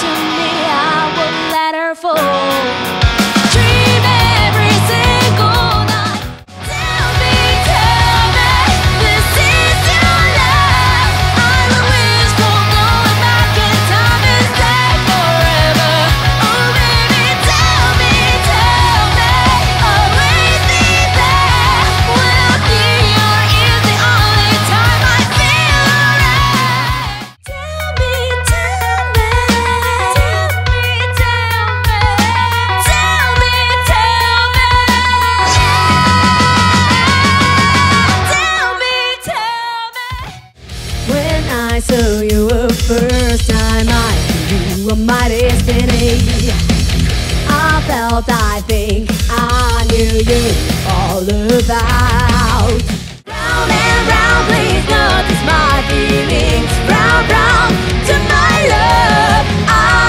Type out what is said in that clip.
to me, I won't let her fall. Dream every single night. Tell me, this is your love. I will wish for going back in time and stay forever. Oh baby, tell me, always be there. When I'm here is the only time I feel alright. Tell me, when I saw you the first time, I knew you were my destiny. I felt, I think I knew you all about. Round and round, please notice my feelings. Round, round to my love.